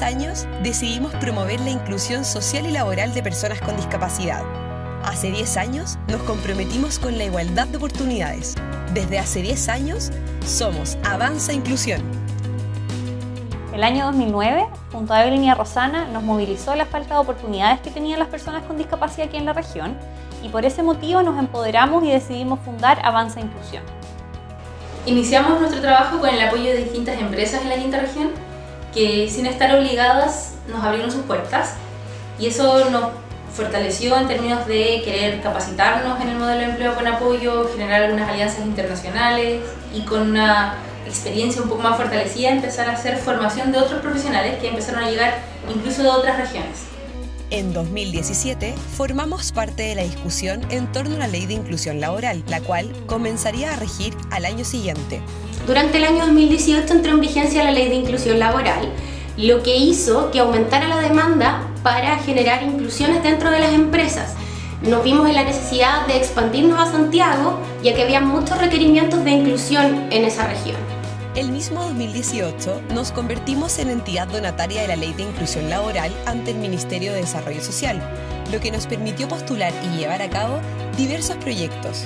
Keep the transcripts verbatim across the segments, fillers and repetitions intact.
años decidimos promover la inclusión social y laboral de personas con discapacidad. Hace diez años nos comprometimos con la igualdad de oportunidades. Desde hace diez años somos Avanza Inclusión. El año dos mil nueve, junto a Evelyn y a Rosana, nos movilizó la falta de oportunidades que tenían las personas con discapacidad aquí en la región y por ese motivo nos empoderamos y decidimos fundar Avanza Inclusión. Iniciamos nuestro trabajo con el apoyo de distintas empresas en la quinta región que, sin estar obligadas, nos abrieron sus puertas y eso nos fortaleció en términos de querer capacitarnos en el modelo de empleo con apoyo, generar algunas alianzas internacionales y con una experiencia un poco más fortalecida empezar a hacer formación de otros profesionales que empezaron a llegar incluso de otras regiones. En dos mil diecisiete formamos parte de la discusión en torno a la Ley de Inclusión Laboral, la cual comenzaría a regir al año siguiente. Durante el año dos mil dieciocho entró en vigencia la Ley de Inclusión Laboral, lo que hizo que aumentara la demanda para generar inclusiones dentro de las empresas. Nos vimos en la necesidad de expandirnos a Santiago, ya que había muchos requerimientos de inclusión en esa región. El mismo dos mil dieciocho nos convertimos en entidad donataria de la Ley de Inclusión Laboral ante el Ministerio de Desarrollo Social, lo que nos permitió postular y llevar a cabo diversos proyectos.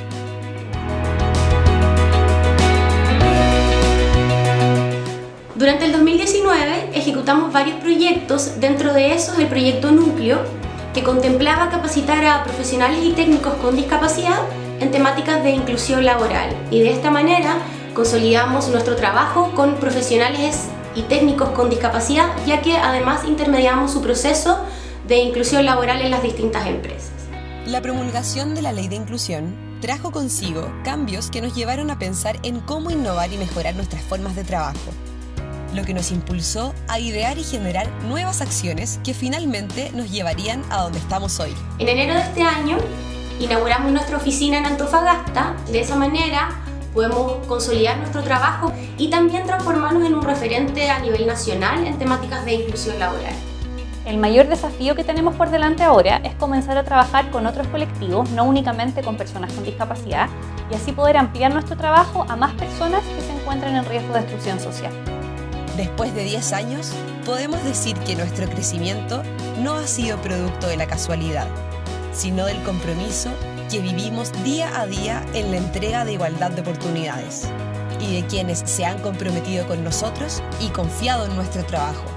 Durante el dos mil diecinueve ejecutamos varios proyectos, dentro de esos el proyecto Núcleo, que contemplaba capacitar a profesionales y técnicos con discapacidad en temáticas de inclusión laboral y de esta manera consolidamos nuestro trabajo con profesionales y técnicos con discapacidad, ya que además intermediamos su proceso de inclusión laboral en las distintas empresas. La promulgación de la Ley de Inclusión trajo consigo cambios que nos llevaron a pensar en cómo innovar y mejorar nuestras formas de trabajo, lo que nos impulsó a idear y generar nuevas acciones que finalmente nos llevarían a donde estamos hoy. En enero de este año inauguramos nuestra oficina en Antofagasta. De esa manera podemos consolidar nuestro trabajo y también transformarnos en un referente a nivel nacional en temáticas de inclusión laboral. El mayor desafío que tenemos por delante ahora es comenzar a trabajar con otros colectivos, no únicamente con personas con discapacidad, y así poder ampliar nuestro trabajo a más personas que se encuentran en riesgo de exclusión social. Después de diez años, podemos decir que nuestro crecimiento no ha sido producto de la casualidad, sino del compromiso que vivimos día a día en la entrega de igualdad de oportunidades y de quienes se han comprometido con nosotros y confiado en nuestro trabajo.